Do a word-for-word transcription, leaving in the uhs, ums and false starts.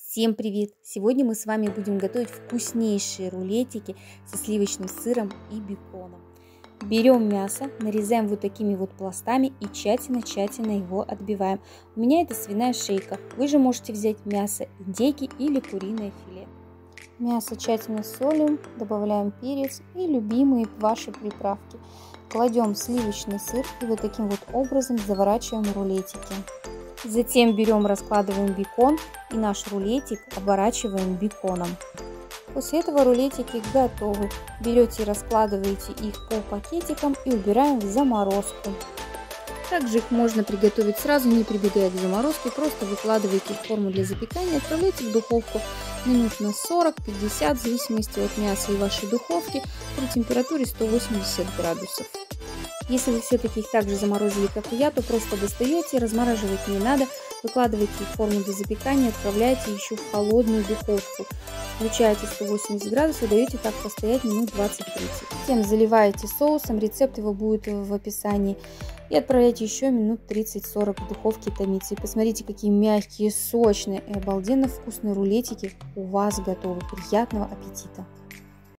Всем привет! Сегодня мы с вами будем готовить вкуснейшие рулетики со сливочным сыром и беконом. Берем мясо, нарезаем вот такими вот пластами и тщательно-тщательно его отбиваем. У меня это свиная шейка. Вы же можете взять мясо индейки или куриное филе. Мясо тщательно солим, добавляем перец и любимые ваши приправки. Кладем сливочный сыр и вот таким вот образом заворачиваем рулетики. Затем берем, раскладываем бекон и наш рулетик оборачиваем беконом. После этого рулетики готовы. Берете и раскладываете их по пакетикам и убираем в заморозку. Также их можно приготовить сразу, не прибегая к заморозке. Просто выкладываете в форму для запекания, отправляйте в духовку минут на сорок-пятьдесят, в зависимости от мяса и вашей духовки, при температуре сто восемьдесят градусов. Если вы все-таки их также заморозили, как и я, то просто достаете, размораживать не надо, выкладываете в форму для запекания, отправляете еще в холодную духовку. Включаете сто восемьдесят градусов и даете так постоять минут двадцать-тридцать. Затем заливаете соусом, рецепт его будет в описании. И отправляйте еще минут тридцать-сорок в духовке томиться. И посмотрите, какие мягкие, сочные и обалденно вкусные рулетики у вас готовы. Приятного аппетита!